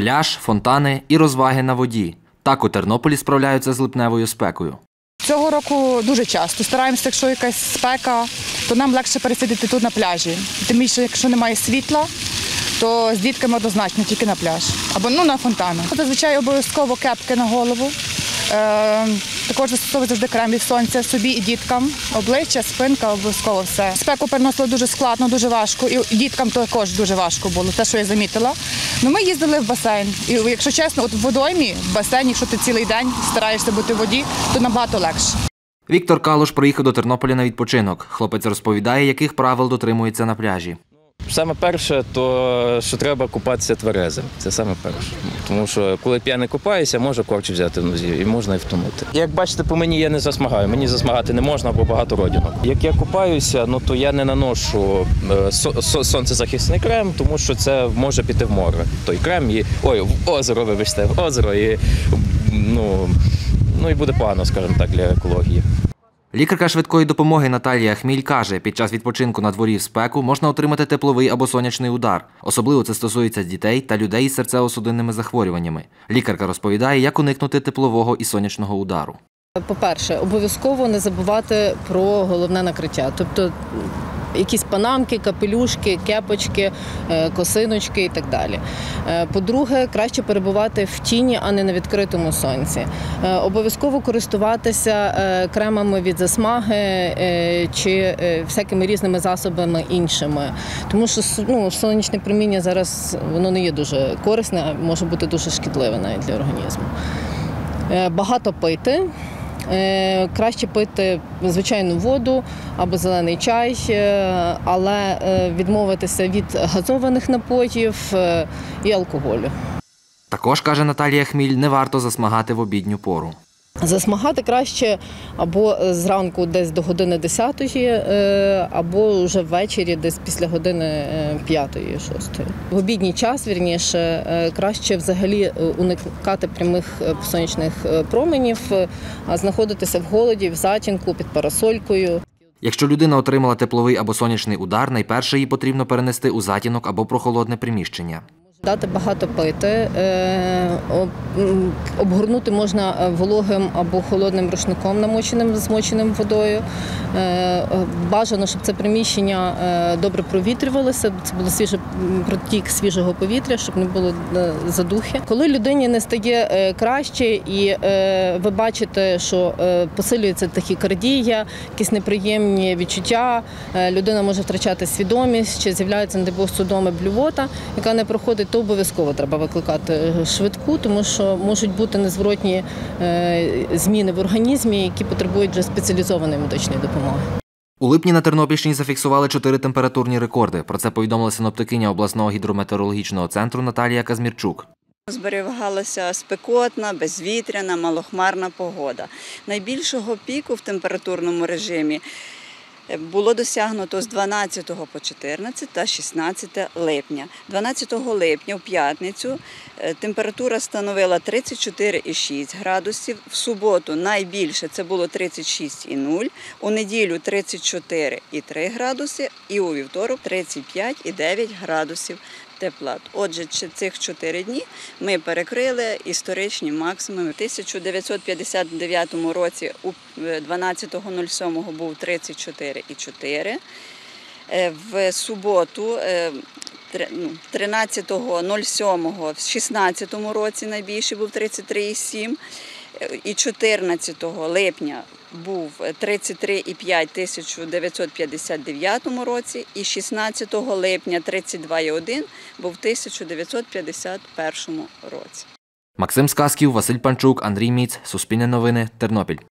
Пляж, фонтани і розваги на воді. Так у Тернополі справляються з липневою спекою. Цього року дуже часто стараємося, якщо якась спека, то нам легше пересидіти тут на пляжі. Тим більше, якщо немає світла, то з дітками однозначно тільки на пляж або на фонтани. Зазвичай обов'язково кепки на голову. Також застосовую завжди крем від сонця собі і діткам. Обличчя, спинка, обов'язково все. Спеку переносила дуже складно, дуже важко. І діткам також дуже важко було, те, що я замітила. Ми їздили в басейн. І, якщо чесно, от в водоймі, в басейні, якщо ти цілий день стараєшся бути в воді, то набагато легше. Віктор Калуш приїхав до Тернополя на відпочинок. Хлопець розповідає, яких правил дотримується на пляжі. Саме перше, то що треба купатися тверезим. Це саме перше. Тому що коли п'яний купаєшся, може корч взяти в нозі і можна і втонути. Як бачите, по мені я не засмагаю. Мені засмагати не можна, бо багато родинок. Як я купаюся, то я не наношу сонцезахисний крем, тому що це може піти в море. Той крем і в озеро, вибачте, в озеро і і буде погано, скажімо так, для екології. Лікарка швидкої допомоги Наталія Хміль каже, під час відпочинку на дворі в спеку можна отримати тепловий або сонячний удар. Особливо це стосується дітей та людей із серцево-судинними захворюваннями. Лікарка розповідає, як уникнути теплового і сонячного удару. По-перше, обов'язково не забувати про головне накриття. Тобто якісь панамки, капелюшки, кепочки, косиночки і так далі. По-друге, краще перебувати в тіні, а не на відкритому сонці. Обов'язково користуватися кремами від засмаги чи всякими різними засобами іншими. Тому що сонячне проміння зараз воно не є дуже корисне, а може бути дуже шкідливе навіть для організму. Багато пити. Краще пити звичайну воду або зелений чай, але відмовитися від газованих напоїв і алкоголю. Також, каже Наталія Хміль, не варто засмагати в обідню пору. Засмагати краще або зранку десь до години 10-ї, або вже ввечері десь після години 5-6. В обідній час, вірніше, краще взагалі уникати прямих сонячних променів, а знаходитися в холоді, в затінку, під парасолькою. Якщо людина отримала тепловий або сонячний удар, найперше її потрібно перенести у затінок або прохолодне приміщення. Дати багато пити, обгорнути можна вологим або холодним рушником, намоченим, змоченим водою. Бажано, щоб це приміщення добре провітрювалося, це було протік свіжого повітря, щоб не було задухи. Коли людині не стає краще і ви бачите, що посилюється тахікардія, якісь неприємні відчуття, людина може втрачати свідомість, чи з'являється, не дай Бог, судоми, блювота, яка не проходить, то обов'язково треба викликати швидку, тому що можуть бути незворотні зміни в організмі, які потребують вже спеціалізованої медичної допомоги. У липні на Тернопільщині зафіксували 4 температурні рекорди. Про це повідомила синоптикиня обласного гідрометеорологічного центру Наталія Казмірчук. Зберігалася спекотна, безвітряна, малохмарна погода. Найбільшого піку в температурному режимі було досягнуто з 12 по 14 та 16 липня. 12 липня, в п'ятницю, температура становила 34,6 градусів. В суботу найбільше це було 36,0, у неділю 34,3 градуси і у вівторок 35,9 градусів тепла. Отже, цих 4 дні ми перекрили історичні максимуми. У 1959 році у 12.07 був 34,4. В суботу 13.07 в 2016 році найбільший був 33,7. І 14 липня був 33,5 в 1959 році, і 16 липня 32,1 був в 1951 році. Максим Сказків, Василь Панчук, Андрій Міць, Суспільне новини, Тернопіль.